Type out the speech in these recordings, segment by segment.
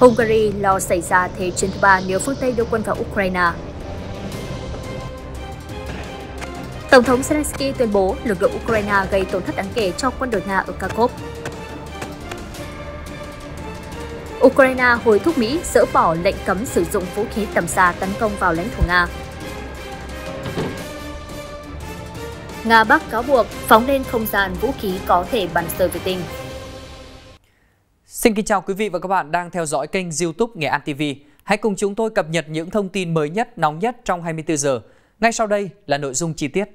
Hungary lo xảy ra thế chiến thứ 3 nếu phương Tây đưa quân vào Ukraine. Tổng thống Zelensky tuyên bố lực lượng Ukraine gây tổn thất đáng kể cho quân đội Nga ở Kharkov. Ukraine hối thúc Mỹ dỡ bỏ lệnh cấm sử dụng vũ khí tầm xa tấn công vào lãnh thổ Nga. Nga Bắc cáo buộc phóng lên không gian vũ khí có thể bắn rơi vệ tinh. Xin kính chào quý vị và các bạn đang theo dõi kênh YouTube Nghệ An TV. Hãy cùng chúng tôi cập nhật những thông tin mới nhất, nóng nhất trong 24 giờ. Ngay sau đây là nội dung chi tiết.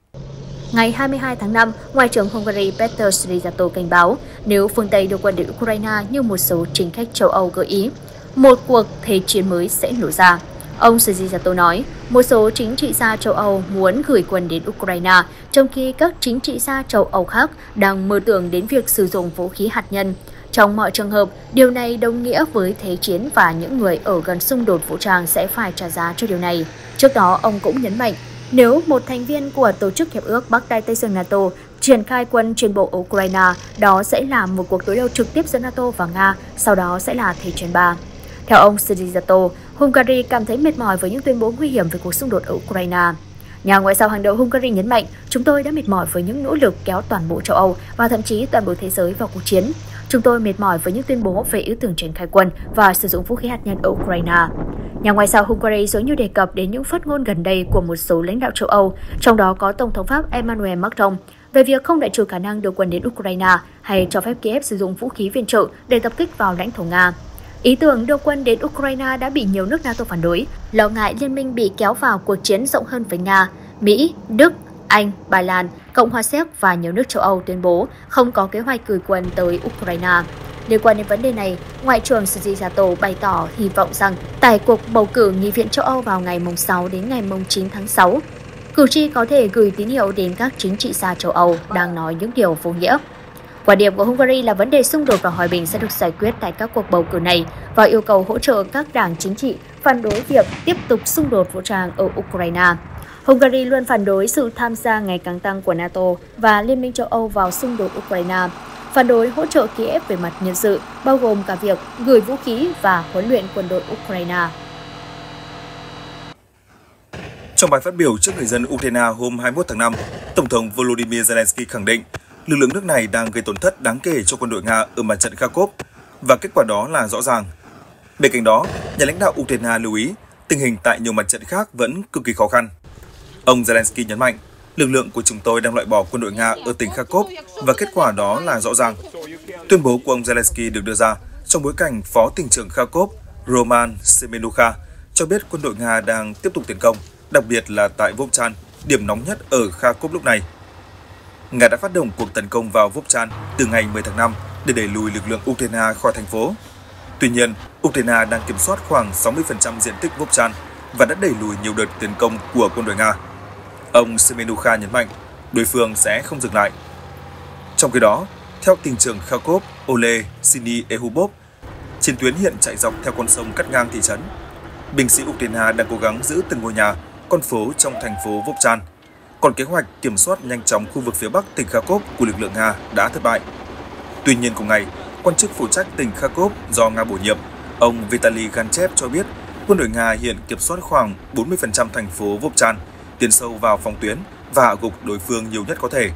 Ngày 22 tháng 5, Ngoại trưởng Hungary Péter Szijjártó cảnh báo nếu phương Tây đưa quân đến Ukraine như một số chính khách châu Âu gợi ý, một cuộc thế chiến mới sẽ nổ ra. Ông Szijjártó nói, một số chính trị gia châu Âu muốn gửi quân đến Ukraine, trong khi các chính trị gia châu Âu khác đang mơ tưởng đến việc sử dụng vũ khí hạt nhân. Trong mọi trường hợp, điều này đồng nghĩa với thế chiến và những người ở gần xung đột vũ trang sẽ phải trả giá cho điều này. Trước đó, ông cũng nhấn mạnh, nếu một thành viên của Tổ chức Hiệp ước Bắc Đại Tây Dương NATO triển khai quân trên bộ Ukraine, đó sẽ là một cuộc đối đầu trực tiếp giữa NATO và Nga, sau đó sẽ là thế chiến 3. Theo ông Szijjártó, Hungary cảm thấy mệt mỏi với những tuyên bố nguy hiểm về cuộc xung đột ở Ukraine. Nhà ngoại giao hàng đầu Hungary nhấn mạnh, chúng tôi đã mệt mỏi với những nỗ lực kéo toàn bộ châu Âu và thậm chí toàn bộ thế giới vào cuộc chiến. Chúng tôi mệt mỏi với những tuyên bố về ý tưởng triển khai quân và sử dụng vũ khí hạt nhân ở Ukraine. Nhà ngoại giao Hungary dường như đề cập đến những phát ngôn gần đây của một số lãnh đạo châu Âu, trong đó có Tổng thống Pháp Emmanuel Macron, về việc không đại trừ khả năng đưa quân đến Ukraine hay cho phép Kiev sử dụng vũ khí viện trợ để tập kích vào lãnh thổ Nga. Ý tưởng đưa quân đến Ukraine đã bị nhiều nước NATO phản đối, lo ngại liên minh bị kéo vào cuộc chiến rộng hơn với Nga. Mỹ, Đức, Anh, Ba Lan, Cộng hòa Séc và nhiều nước châu Âu tuyên bố không có kế hoạch gửi quân tới Ukraine. Liên quan đến vấn đề này, Ngoại trưởng Szijjártó bày tỏ hy vọng rằng tại cuộc bầu cử Nghị viện châu Âu vào ngày 6 đến ngày 9 tháng 6, cử tri có thể gửi tín hiệu đến các chính trị gia châu Âu đang nói những điều vô nghĩa. Quan điểm của Hungary là vấn đề xung đột và hòa bình sẽ được giải quyết tại các cuộc bầu cử này và yêu cầu hỗ trợ các đảng chính trị phản đối việc tiếp tục xung đột vũ trang ở Ukraine. Hungary luôn phản đối sự tham gia ngày càng tăng của NATO và Liên minh châu Âu vào xung đột Ukraine, phản đối hỗ trợ Kiev về mặt nhân sự, bao gồm cả việc gửi vũ khí và huấn luyện quân đội Ukraine. Trong bài phát biểu trước người dân Ukraine hôm 21 tháng 5, Tổng thống Volodymyr Zelensky khẳng định lực lượng nước này đang gây tổn thất đáng kể cho quân đội Nga ở mặt trận Kharkov và kết quả đó là rõ ràng. Bên cạnh đó, nhà lãnh đạo Ukraine lưu ý tình hình tại nhiều mặt trận khác vẫn cực kỳ khó khăn. Ông Zelensky nhấn mạnh, lực lượng của chúng tôi đang loại bỏ quân đội Nga ở tỉnh Kharkov và kết quả đó là rõ ràng. Tuyên bố của ông Zelensky được đưa ra trong bối cảnh Phó tỉnh trưởng Kharkov Roman Semenukha cho biết quân đội Nga đang tiếp tục tiến công, đặc biệt là tại Vovchan, điểm nóng nhất ở Kharkov lúc này. Nga đã phát động cuộc tấn công vào Vovchan từ ngày 10 tháng 5 để đẩy lùi lực lượng Ukraine khỏi thành phố. Tuy nhiên, Ukraine đang kiểm soát khoảng 60% diện tích Vovchan và đã đẩy lùi nhiều đợt tiến công của quân đội Nga. Ông Semenukha nhấn mạnh, đối phương sẽ không dừng lại. Trong khi đó, theo tỉnh trưởng Kharkov Ole Syniehubov, chiến tuyến hiện chạy dọc theo con sông cắt ngang thị trấn. Binh sĩ Ukraine đang cố gắng giữ từng ngôi nhà, con phố trong thành phố Vovchan. Còn kế hoạch kiểm soát nhanh chóng khu vực phía bắc tỉnh Kharkov của lực lượng Nga đã thất bại. Tuy nhiên cùng ngày, quan chức phụ trách tỉnh Kharkov do Nga bổ nhiệm, ông Vitaly Ganchev cho biết quân đội Nga hiện kiểm soát khoảng 40% thành phố Vovchan, tiến sâu vào phòng tuyến và hạ gục đối phương nhiều nhất có thể.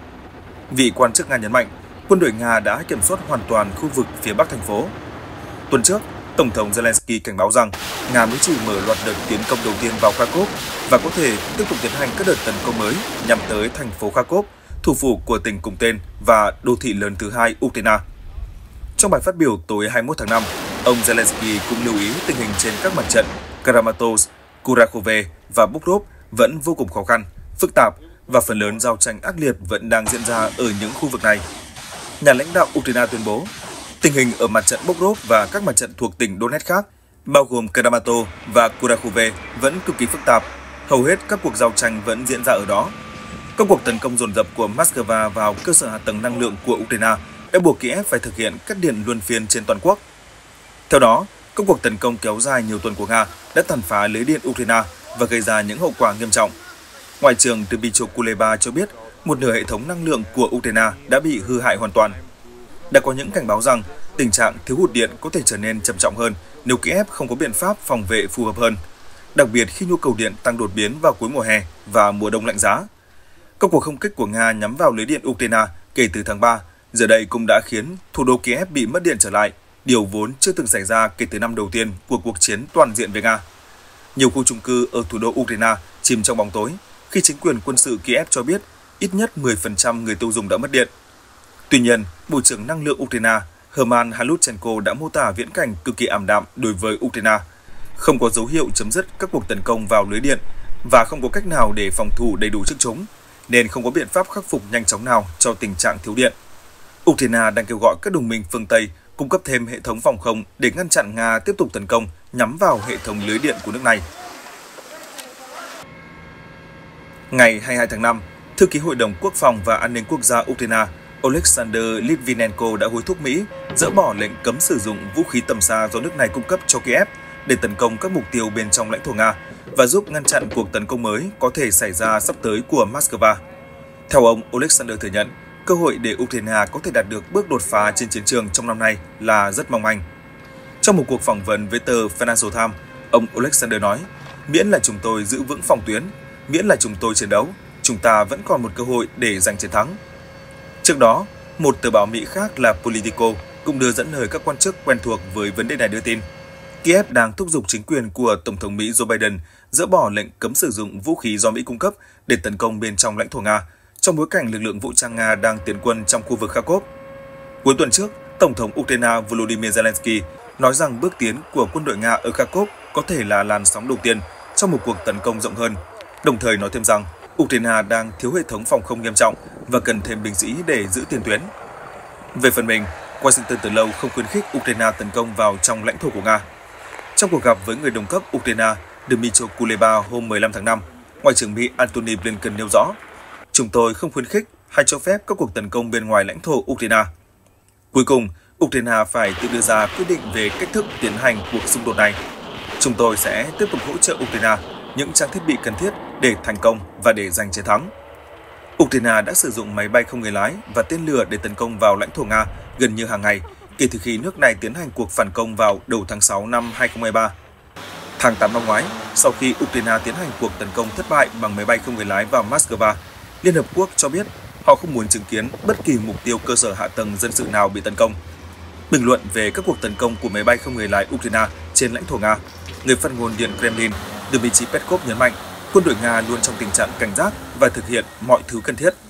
Vị quan chức Nga nhấn mạnh, quân đội Nga đã kiểm soát hoàn toàn khu vực phía bắc thành phố. Tuần trước, Tổng thống Zelensky cảnh báo rằng Nga mới chỉ mở loạt đợt tiến công đầu tiên vào Kharkov và có thể tiếp tục tiến hành các đợt tấn công mới nhằm tới thành phố Kharkov, thủ phủ của tỉnh cùng tên và đô thị lớn thứ hai Ukraine. Trong bài phát biểu tối 21 tháng 5, ông Zelensky cũng lưu ý tình hình trên các mặt trận Kramatorsk, Kurakhove và Bobrov vẫn vô cùng khó khăn, phức tạp và phần lớn giao tranh ác liệt vẫn đang diễn ra ở những khu vực này. Nhà lãnh đạo Ukraine tuyên bố, tình hình ở mặt trận Bobrov và các mặt trận thuộc tỉnh Donetsk khác, bao gồm Kramatorsk và Kurakhove vẫn cực kỳ phức tạp. Hầu hết các cuộc giao tranh vẫn diễn ra ở đó. Các cuộc tấn công dồn dập của Moscow vào cơ sở hạ tầng năng lượng của Ukraine đã buộc Kiev phải thực hiện cắt điện luân phiên trên toàn quốc. Theo đó, các cuộc tấn công kéo dài nhiều tuần của Nga đã tàn phá lưới điện Ukraine và gây ra những hậu quả nghiêm trọng. Ngoại trưởng Dmytro Kuleba cho biết một nửa hệ thống năng lượng của Ukraine đã bị hư hại hoàn toàn. đã có những cảnh báo rằng tình trạng thiếu hụt điện có thể trở nên trầm trọng hơn nếu Kiev không có biện pháp phòng vệ phù hợp hơn, đặc biệt khi nhu cầu điện tăng đột biến vào cuối mùa hè và mùa đông lạnh giá. Các cuộc không kích của Nga nhắm vào lưới điện Ukraine kể từ tháng 3 giờ đây cũng đã khiến thủ đô Kiev bị mất điện trở lại, điều vốn chưa từng xảy ra kể từ năm đầu tiên của cuộc chiến toàn diện với Nga. Nhiều khu chung cư ở thủ đô Ukraine chìm trong bóng tối khi chính quyền quân sự Kiev cho biết ít nhất 10% người tiêu dùng đã mất điện. Tuy nhiên, Bộ trưởng Năng lượng Ukraine Herman Haluchenko đã mô tả viễn cảnh cực kỳ ảm đạm đối với Ukraine, không có dấu hiệu chấm dứt các cuộc tấn công vào lưới điện và không có cách nào để phòng thủ đầy đủ trước chúng, nên không có biện pháp khắc phục nhanh chóng nào cho tình trạng thiếu điện. Ukraine đang kêu gọi các đồng minh phương Tây cung cấp thêm hệ thống phòng không để ngăn chặn Nga tiếp tục tấn công nhắm vào hệ thống lưới điện của nước này. Ngày 22 tháng 5, Thư ký Hội đồng Quốc phòng và An ninh Quốc gia Ukraine Oleksandr Litvinenko đã hối thúc Mỹ dỡ bỏ lệnh cấm sử dụng vũ khí tầm xa do nước này cung cấp cho Kiev để tấn công các mục tiêu bên trong lãnh thổ Nga và giúp ngăn chặn cuộc tấn công mới có thể xảy ra sắp tới của Moscow. Theo ông, Oleksandr thừa nhận, cơ hội để Ukraine có thể đạt được bước đột phá trên chiến trường trong năm nay là rất mong manh. Trong một cuộc phỏng vấn với tờ Financial Times, ông Oleksandr nói, miễn là chúng tôi giữ vững phòng tuyến, miễn là chúng tôi chiến đấu, chúng ta vẫn còn một cơ hội để giành chiến thắng. Trước đó, một tờ báo Mỹ khác là Politico cũng đưa dẫn lời các quan chức quen thuộc với vấn đề này đưa tin. Kiev đang thúc giục chính quyền của Tổng thống Mỹ Joe Biden dỡ bỏ lệnh cấm sử dụng vũ khí do Mỹ cung cấp để tấn công bên trong lãnh thổ Nga, trong bối cảnh lực lượng vũ trang Nga đang tiến quân trong khu vực Kharkov. Cuối tuần trước, Tổng thống Ukraine Volodymyr Zelensky nói rằng bước tiến của quân đội Nga ở Kharkov có thể là làn sóng đầu tiên trong một cuộc tấn công rộng hơn, đồng thời nói thêm rằng Ukraine đang thiếu hệ thống phòng không nghiêm trọng và cần thêm binh sĩ để giữ tiền tuyến. Về phần mình, Washington từ lâu không khuyến khích Ukraine tấn công vào trong lãnh thổ của Nga. Trong cuộc gặp với người đồng cấp Ukraine Dmytro Kuleba hôm 15 tháng 5, Ngoại trưởng Mỹ Antony Blinken nêu rõ, chúng tôi không khuyến khích hay cho phép các cuộc tấn công bên ngoài lãnh thổ Ukraine. Cuối cùng, Ukraine phải tự đưa ra quyết định về cách thức tiến hành cuộc xung đột này. Chúng tôi sẽ tiếp tục hỗ trợ Ukraine những trang thiết bị cần thiết để thành công và để giành chiến thắng. Ukraine đã sử dụng máy bay không người lái và tên lửa để tấn công vào lãnh thổ Nga gần như hàng ngày kể từ khi nước này tiến hành cuộc phản công vào đầu tháng 6 năm 2023. Tháng 8 năm ngoái, sau khi Ukraine tiến hành cuộc tấn công thất bại bằng máy bay không người lái vào Moscow, Liên Hợp Quốc cho biết họ không muốn chứng kiến bất kỳ mục tiêu cơ sở hạ tầng dân sự nào bị tấn công. Bình luận về các cuộc tấn công của máy bay không người lái Ukraine trên lãnh thổ Nga, người phát ngôn Điện Kremlin Dmitry Peskov nhấn mạnh quân đội Nga luôn trong tình trạng cảnh giác và thực hiện mọi thứ cần thiết.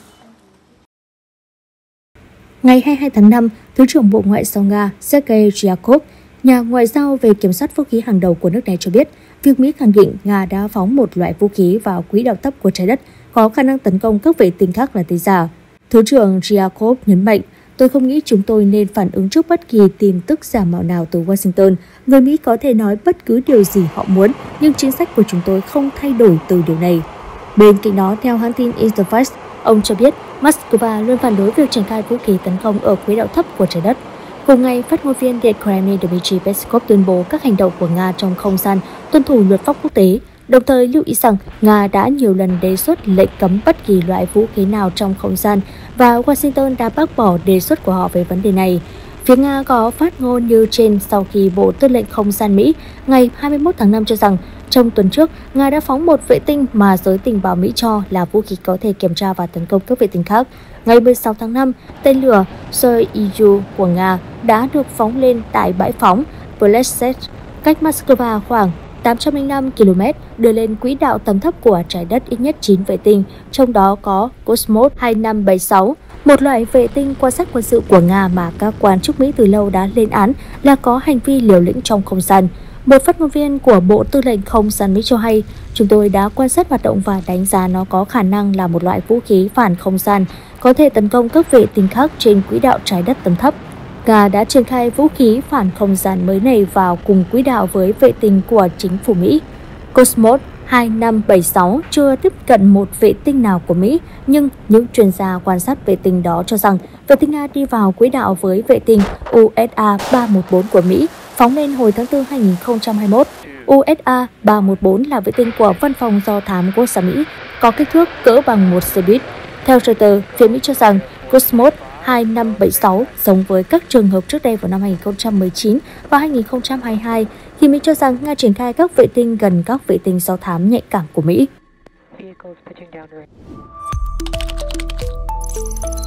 Ngày 22 tháng 5, Thứ trưởng Bộ Ngoại giao Nga Sergei Ryabkov, nhà ngoại giao về kiểm soát vũ khí hàng đầu của nước này cho biết, việc Mỹ khẳng định Nga đã phóng một loại vũ khí vào quỹ đạo thấp của trái đất có khả năng tấn công các vệ tinh khác là tin giả. Thứ trưởng Ryabkov nhấn mạnh, tôi không nghĩ chúng tôi nên phản ứng trước bất kỳ tin tức giả mạo nào từ Washington. Người Mỹ có thể nói bất cứ điều gì họ muốn, nhưng chính sách của chúng tôi không thay đổi từ điều này. Bên cạnh đó, theo hãng tin Interfax, ông cho biết Moscow luôn phản đối việc triển khai vũ khí tấn công ở quỹ đạo thấp của trái đất. Cùng ngày, phát ngôn viên Điện Kremlin Dmitry Peskov tuyên bố các hành động của Nga trong không gian tuân thủ luật pháp quốc tế, đồng thời lưu ý rằng Nga đã nhiều lần đề xuất lệnh cấm bất kỳ loại vũ khí nào trong không gian và Washington đã bác bỏ đề xuất của họ về vấn đề này. Phía Nga có phát ngôn như trên sau khi Bộ Tư lệnh Không gian Mỹ ngày 21 tháng 5 cho rằng trong tuần trước, Nga đã phóng một vệ tinh mà giới tình báo Mỹ cho là vũ khí có thể kiểm tra và tấn công các vệ tinh khác. Ngày 16 tháng 5, tên lửa Soyuz của Nga đã được phóng lên tại bãi phóng Plesetsk, cách Moscow khoảng 805 km, đưa lên quỹ đạo tầm thấp của trái đất ít nhất 9 vệ tinh, trong đó có Cosmos 2576, một loại vệ tinh quan sát quân sự của Nga mà các quan chức Mỹ từ lâu đã lên án là có hành vi liều lĩnh trong không gian. Một phát ngôn viên của Bộ Tư lệnh Không gian Mỹ cho hay, chúng tôi đã quan sát hoạt động và đánh giá nó có khả năng là một loại vũ khí phản không gian, có thể tấn công các vệ tinh khác trên quỹ đạo trái đất tầm thấp. Nga đã triển khai vũ khí phản không gian mới này vào cùng quỹ đạo với vệ tinh của chính phủ Mỹ. Cosmos 2576 chưa tiếp cận một vệ tinh nào của Mỹ, nhưng những chuyên gia quan sát vệ tinh đó cho rằng vệ tinh Nga đi vào quỹ đạo với vệ tinh USA 314 của Mỹ, phóng lên hồi tháng 4 2021. USA 314 là vệ tinh của Văn phòng Do thám Quốc gia Mỹ, có kích thước cỡ bằng một xe buýt. Theo Reuters, phía Mỹ cho rằng Cosmos 2576 giống với các trường hợp trước đây vào năm 2019 và 2022 khi Mỹ cho rằng Nga triển khai các vệ tinh gần các vệ tinh do thám nhạy cảm của Mỹ.